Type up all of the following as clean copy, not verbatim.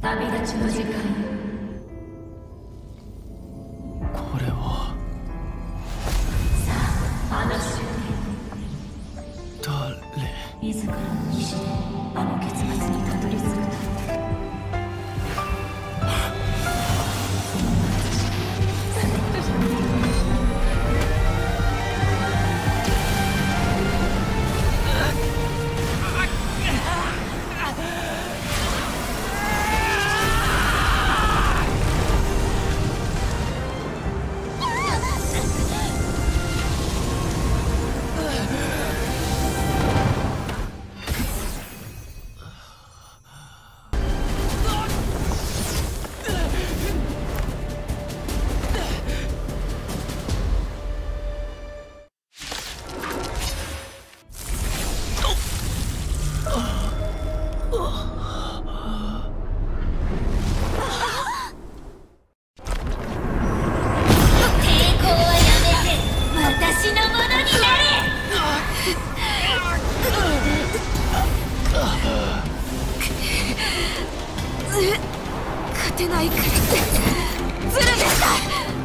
旅立ちの時間よ。 これはさあ、あの瞬誰？ 間自らの意志であの結末にたどり着くと。 勝てないからってズルでした。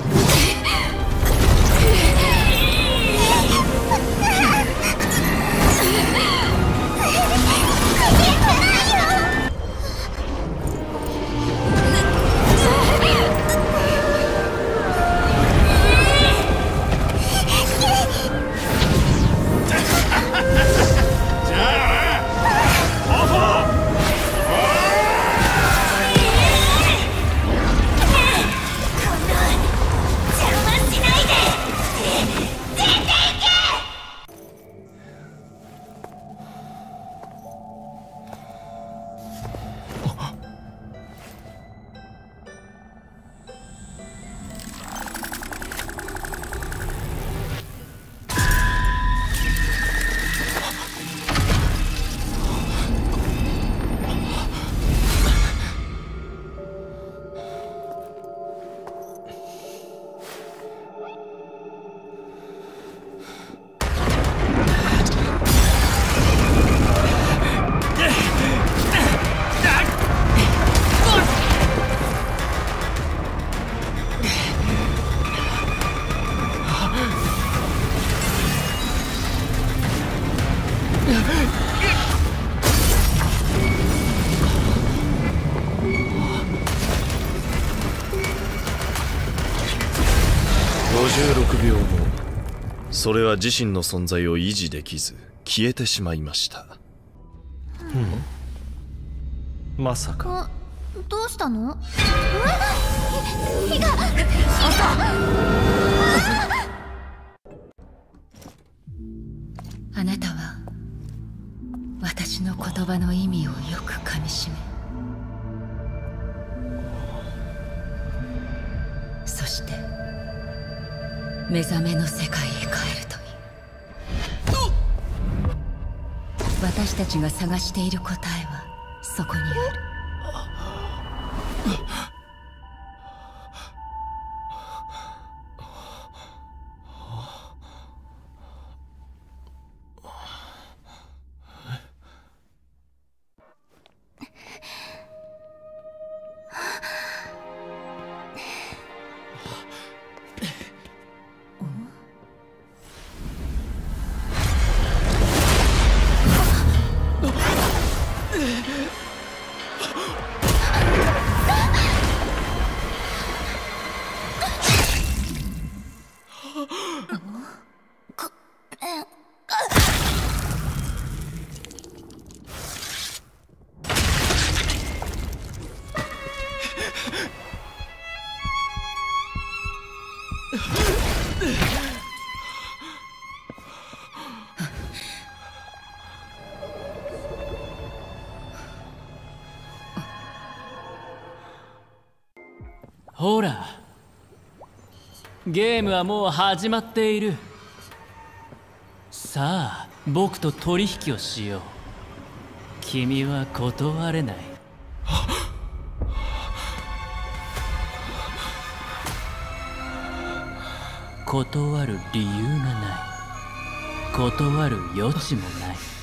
56秒後、それは自身の存在を維持できず消えてしまいました。 まさか。 どうしたの？ あなたは私の言葉の意味をよくかみしめ、そして目覚めの世界へ帰るといい。私たちが探している答えはそこにある。 ほら、ゲームはもう始まっている。さあ、僕と取引をしよう。君は断れない。断る理由がない。断る余地もない。